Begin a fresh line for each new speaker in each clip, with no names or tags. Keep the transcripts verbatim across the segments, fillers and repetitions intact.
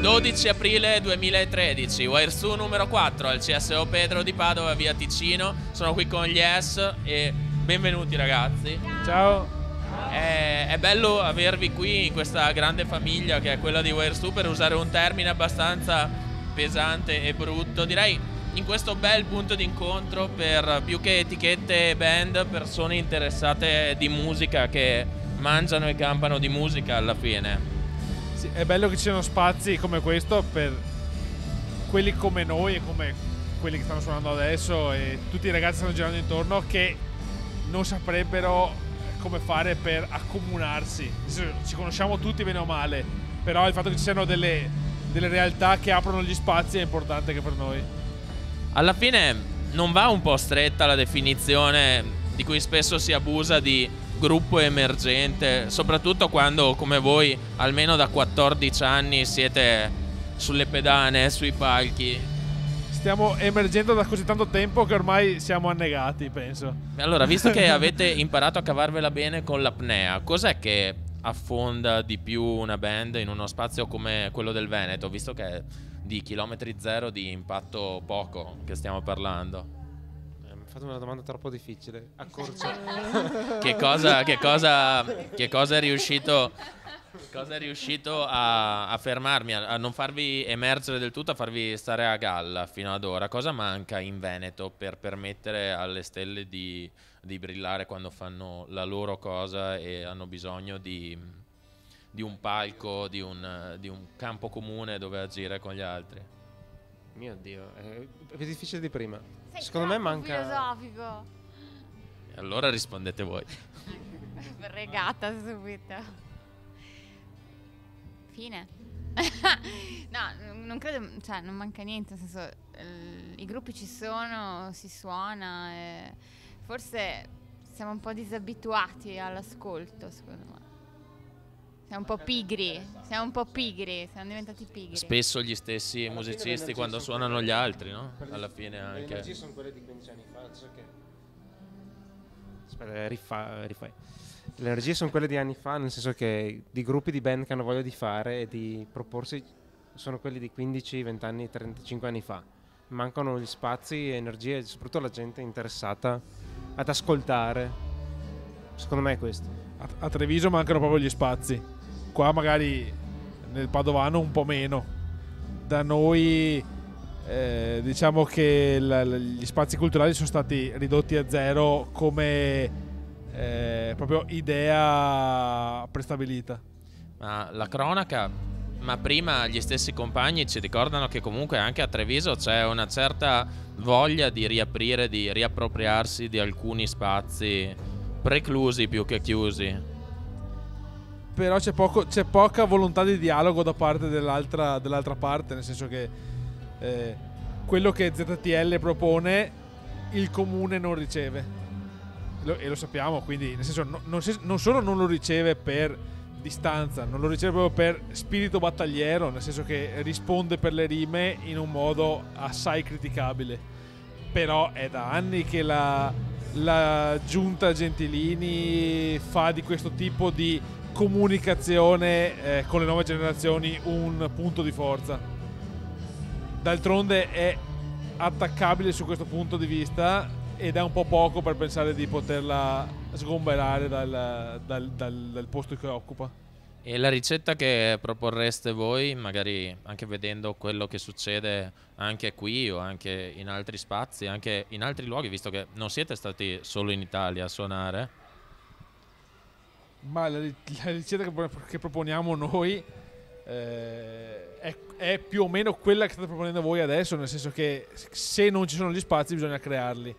dodici aprile duemilatredici, Wire Su numero quattro al C S O Pedro di Padova, via Ticino. Sono qui con gli S e benvenuti ragazzi.
Ciao.
È, è bello avervi qui in questa grande famiglia che è quella di Wire Su, per usare un termine abbastanza pesante e brutto. Direi in questo bel punto d'incontro per più che etichette e band, persone interessate di musica che mangiano e campano di musica alla fine.
Sì, è bello che ci siano spazi come questo per quelli come noi e come quelli che stanno suonando adesso e tutti i ragazzi che stanno girando intorno, che non saprebbero come fare per accomunarsi. Ci conosciamo tutti bene o male, però il fatto che ci siano delle, delle realtà che aprono gli spazi è importante anche per noi.
Alla fine non va un po' stretta la definizione di cui spesso si abusa di gruppo emergente, soprattutto quando come voi almeno da quattordici anni siete sulle pedane, sui palchi?
Stiamo emergendo da così tanto tempo che ormai siamo annegati, penso.
Allora, visto che avete imparato a cavarvela bene con l'apnea, cos'è che affonda di più una band in uno spazio come quello del Veneto, visto che è di chilometri zero di impatto poco che stiamo parlando?
Fate una domanda troppo difficile. Accorcia.
Che cosa, che cosa, che cosa è riuscito, cosa è riuscito a, a fermarmi, a, a non farvi emergere del tutto, a farvi stare a galla fino ad ora? Cosa manca in Veneto per permettere alle stelle di, di brillare quando fanno la loro cosa e hanno bisogno di, di un palco, di un, di un campo comune dove agire con gli altri?
Mio Dio, è più difficile di prima.
Sei
Secondo me manca.
filosofico.
E allora rispondete voi.
Regata subito. Fine. No, non credo, cioè non manca niente, nel senso, eh, i gruppi ci sono, si suona, e forse siamo un po' disabituati all'ascolto, secondo me. Siamo un po' pigri, siamo un po' pigri, siamo diventati pigri.
Spesso gli stessi musicisti quando suonano gli altri, no? Alla fine anche.
Le energie sono quelle di quindici anni fa, so che... Aspetta, rifa, rifai. Le energie sono quelle di anni fa, nel senso che di gruppi di band che hanno voglia di fare e di proporsi sono quelli di quindici, venti anni, trentacinque anni fa. Mancano gli spazi, energie, soprattutto la gente interessata ad ascoltare. Secondo me è questo.
A, a Treviso mancano proprio gli spazi. Qua magari nel Padovano un po' meno. Da noi eh, diciamo che la, la, gli spazi culturali sono stati ridotti a zero come eh, proprio idea prestabilita.
Ma la cronaca, ma prima gli stessi compagni ci ricordano che comunque anche a Treviso c'è una certa voglia di riaprire, di riappropriarsi di alcuni spazi preclusi più che chiusi.
Però c'è, poco, c'è poca volontà di dialogo da parte dell'altra, dell'altra parte, nel senso che eh, quello che Z T L propone il comune non riceve, lo, e lo sappiamo, quindi nel senso no, non, non solo non lo riceve per distanza, non lo riceve proprio per spirito battagliero, nel senso che risponde per le rime in un modo assai criticabile. Però è da anni che la, la giunta Gentilini fa di questo tipo di comunicazione eh, con le nuove generazioni un punto di forza. D'altronde è attaccabile su questo punto di vista ed è un po' poco per pensare di poterla sgomberare dal, dal, dal, dal posto che occupa.
E la ricetta che proporreste voi, magari anche vedendo quello che succede anche qui o anche in altri spazi, anche in altri luoghi, visto che non siete stati solo in Italia a suonare?
Ma la, la ricetta che, che proponiamo noi eh, è, è più o meno quella che state proponendo voi adesso, nel senso che se non ci sono gli spazi bisogna crearli.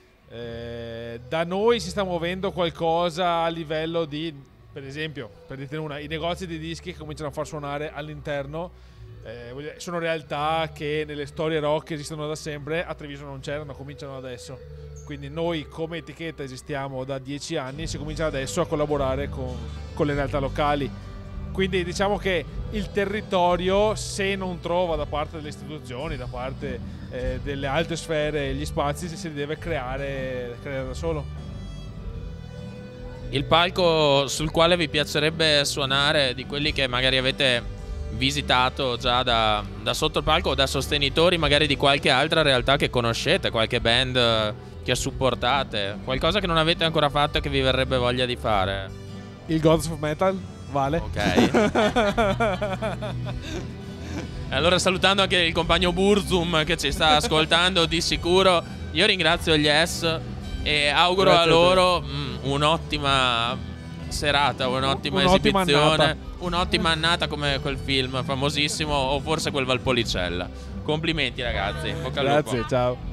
Eh, da noi si sta muovendo qualcosa a livello di, per esempio, per dirne una, i negozi di dischi che cominciano a far suonare all'interno. Eh, sono realtà che nelle storie rock esistono da sempre, a Treviso non c'erano, cominciano adesso. Quindi noi come etichetta esistiamo da dieci anni e si comincia adesso a collaborare con, con le realtà locali. Quindi diciamo che il territorio, se non trova da parte delle istituzioni, da parte eh, delle alte sfere gli spazi, si deve creare, creare da solo.
Il palco sul quale vi piacerebbe suonare, di quelli che magari avete visitato già da, da sotto il palco o da sostenitori magari di qualche altra realtà che conoscete, qualche band eh, che supportate, qualcosa che non avete ancora fatto e che vi verrebbe voglia di fare?
Il Gods of Metal vale.
Ok. Allora, salutando anche il compagno Burzum che ci sta ascoltando, di sicuro io ringrazio gli S e auguro
Grazie
a
a te.
loro mm, un'ottima serata, un'ottima
Un'ottima
esibizione,
annata.
un'ottima annata come quel film famosissimo o forse quel Valpolicella. Complimenti ragazzi, bocca al lupo.
Grazie, ciao.